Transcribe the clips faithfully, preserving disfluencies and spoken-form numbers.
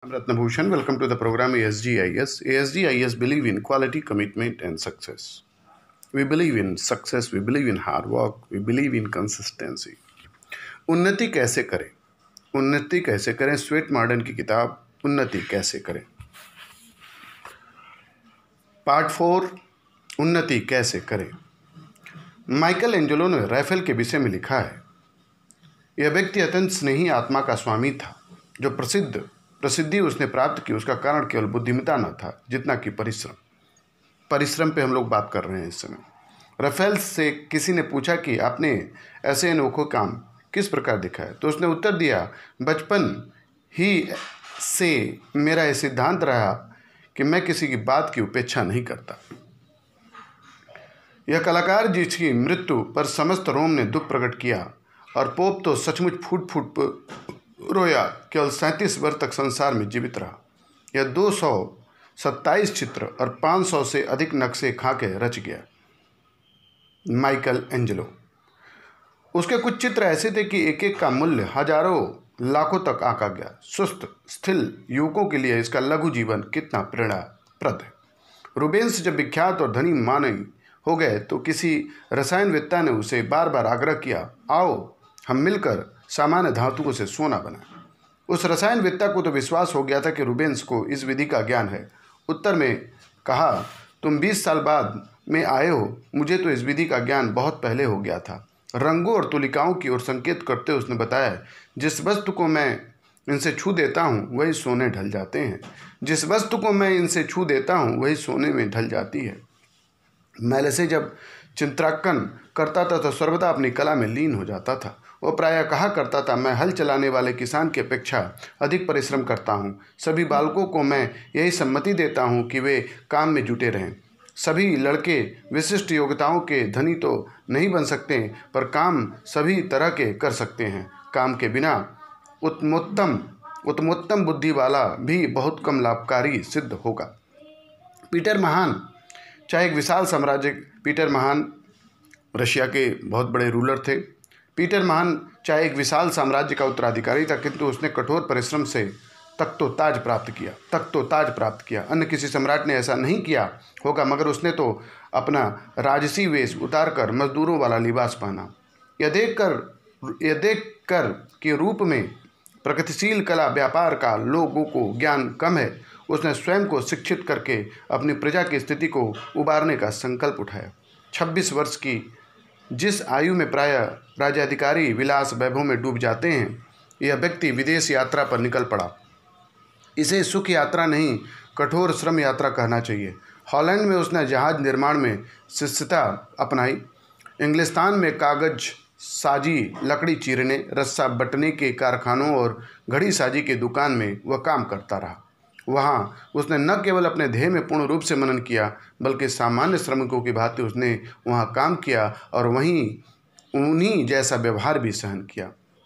I'm Ratnabhushan. Welcome to the program A S G I S. A S G I S believe in quality, commitment, and success. We believe in success. We believe in hard work. We believe in consistency. उन्नति कैसे करें? उन्नति कैसे करें? Sweat modern की किताब उन्नति कैसे करें, पार्ट फोर, उन्नति कैसे करें। माइकल एंजेलो ने राफेल के विषय में लिखा है, यह व्यक्ति अत्यंत स्नेही आत्मा का स्वामी था। जो प्रसिद्ध प्रसिद्धि उसने प्राप्त की उसका कारण केवल बुद्धिमत्ता न था जितना कि परिश्रम। परिश्रम पे हम लोग बात कर रहे हैं इस समय। राफेल से किसी ने पूछा कि आपने ऐसे अनोखा काम किस प्रकार दिखा है, तो उसने उत्तर दिया, बचपन ही से मेरा यह सिद्धांत रहा कि मैं किसी की बात की उपेक्षा नहीं करता। यह कलाकार जिसकी मृत्यु पर समस्त रोम ने दुख प्रकट किया और पोप तो सचमुच फूट फूट रोया, केवल सैंतीस वर्ष तक संसार में जीवित रहा। यह दो सौ सत्ताईस चित्र और पाँच सौ से अधिक नक्शे खाके रच गया। Michelangelo. उसके कुछ चित्र ऐसे थे कि एक एक का मूल्य हजारों लाखों तक आंका गया। सुस्त स्थिल युवकों के लिए इसका लघु जीवन कितना प्रेरणाप्रद है। रूबेंस जब विख्यात और धनी माने हो गए तो किसी रसायनवेत्ता ने उसे बार बार आग्रह किया, आओ हम मिलकर सामान्य धातुओं से सोना बनाएं। उस रसायनवेत्ता को तो विश्वास हो गया था कि रूबेंस को इस विधि का ज्ञान है। उत्तर में कहा, तुम बीस साल बाद में आए हो, मुझे तो इस विधि का ज्ञान बहुत पहले हो गया था। रंगों और तुलिकाओं की ओर संकेत करते उसने बताया, जिस वस्तु को मैं इनसे छू देता हूँ वही सोने ढल जाते हैं। जिस वस्तु को मैं इनसे छू देता हूँ वही सोने में ढल जाती है। मैले से जब चित्रांकन करता था तो सर्वदा अपनी कला में लीन हो जाता था। वो प्रायः कहा करता था, मैं हल चलाने वाले किसान की अपेक्षा अधिक परिश्रम करता हूँ। सभी बालकों को मैं यही सम्मति देता हूँ कि वे काम में जुटे रहें। सभी लड़के विशिष्ट योग्यताओं के धनी तो नहीं बन सकते, पर काम सभी तरह के कर सकते हैं। काम के बिना उत्तमोत्तम उत्तमोत्तम बुद्धि वाला भी बहुत कम लाभकारी सिद्ध होगा। पीटर महान चाहे एक विशाल साम्राज्य पीटर महान रशिया के बहुत बड़े रूलर थे। पीटर महान चाहे एक विशाल साम्राज्य का उत्तराधिकारी था, किंतु उसने कठोर परिश्रम से तख्तो ताज प्राप्त किया तख्तो ताज प्राप्त किया। अन्य किसी सम्राट ने ऐसा नहीं किया होगा, मगर उसने तो अपना राजसी वेश उतार कर मजदूरों वाला लिबास पहना। यह देख कर यह देख कर कि रूप में प्रगतिशील कला व्यापार का लोगों को ज्ञान कम है, उसने स्वयं को शिक्षित करके अपनी प्रजा की स्थिति को उबारने का संकल्प उठाया। छब्बीस वर्ष की जिस आयु में प्रायः राज्याधिकारी विलास वैभव में डूब जाते हैं, यह व्यक्ति विदेश यात्रा पर निकल पड़ा। इसे सुख यात्रा नहीं, कठोर श्रम यात्रा कहना चाहिए। हॉलैंड में उसने जहाज निर्माण में शिष्यता अपनाई। इंग्लिस्तान में कागज साजी, लकड़ी चीरने, रस्सा बटने के कारखानों और घड़ी साजी की दुकान में वह काम करता रहा। वहाँ उसने न केवल अपने ध्येय में पूर्ण रूप से मनन किया, बल्कि सामान्य श्रमिकों की भांति उसने वहाँ काम किया और वहीं उन्हीं जैसा व्यवहार भी सहन किया।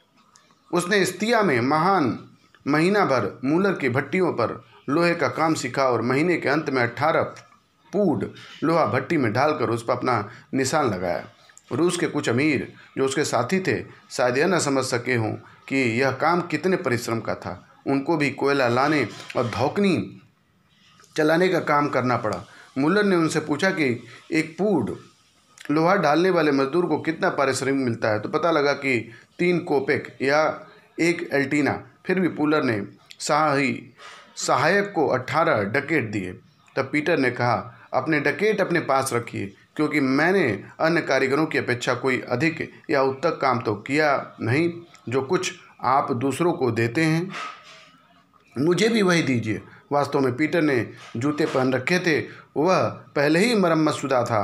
उसने इस्तिया में महान महीना भर मूलर की भट्टियों पर लोहे का काम सीखा और महीने के अंत में अट्ठारह पूड लोहा भट्टी में डालकर उस पर अपना निशान लगाया। रूस के कुछ अमीर जो उसके साथी थे शायद यह न समझ सके हों कि यह काम कितने परिश्रम का था। उनको भी कोयला लाने और धौकनी चलाने का काम करना पड़ा। मुल्लर ने उनसे पूछा कि एक पूड लोहा डालने वाले मजदूर को कितना पारिश्रमिक मिलता है, तो पता लगा कि तीन कोपेक या एक एल्टीना। फिर भी पुलर ने सहाही सहायक को अट्ठारह डकेट दिए। तब पीटर ने कहा, अपने डकेट अपने पास रखिए, क्योंकि मैंने अन्य कारीगरों की अपेक्षा कोई अधिक या उत्तम काम तो किया नहीं। जो कुछ आप दूसरों को देते हैं मुझे भी वही दीजिए। वास्तव में पीटर ने जूते पहन रखे थे, वह पहले ही मरम्मतशुदा था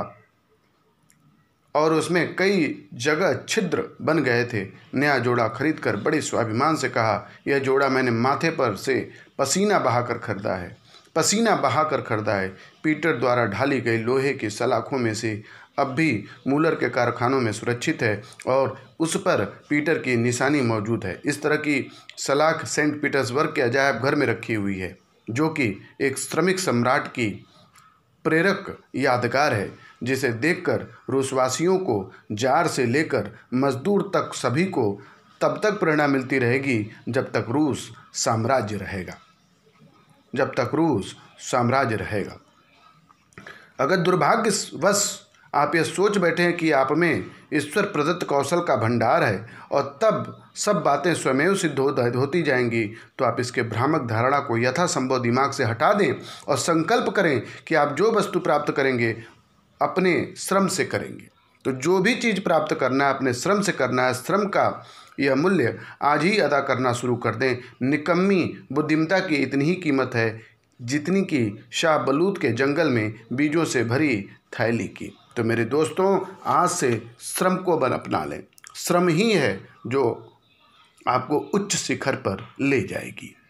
और उसमें कई जगह छिद्र बन गए थे। नया जोड़ा खरीदकर बड़े स्वाभिमान से कहा, यह जोड़ा मैंने माथे पर से पसीना बहाकर खरीदा है पसीना बहाकर खरीदा है। पीटर द्वारा ढाली गई लोहे की सलाखों में से अब भी मूलर के कारखानों में सुरक्षित है और उस पर पीटर की निशानी मौजूद है। इस तरह की सलाख सेंट पीटर्सबर्ग के अजायब घर में रखी हुई है, जो कि एक श्रमिक सम्राट की प्रेरक यादगार है, जिसे देखकर रूसवासियों को जार से लेकर मजदूर तक सभी को तब तक प्रेरणा मिलती रहेगी जब तक रूस साम्राज्य रहेगा। जब तक रूस साम्राज्य रहेगा। अगर दुर्भाग्यवश आप यह सोच बैठे हैं कि आप में ईश्वर प्रदत्त कौशल का भंडार है और तब सब बातें स्वयं सिद्ध हो होती जाएंगी, तो आप इसके भ्रामक धारणा को यथासंभव दिमाग से हटा दें और संकल्प करें कि आप जो वस्तु प्राप्त करेंगे अपने श्रम से करेंगे। तो जो भी चीज़ प्राप्त करना है अपने श्रम से करना है। श्रम का यह मूल्य आज ही अदा करना शुरू कर दें। निकम्मी बुद्धिमत्ता की इतनी ही कीमत है जितनी कि शाह बलूत के जंगल में बीजों से भरी थैली की। तो मेरे दोस्तों, आज से श्रम को बन अपना लें। श्रम ही है जो आपको उच्च शिखर पर ले जाएगी।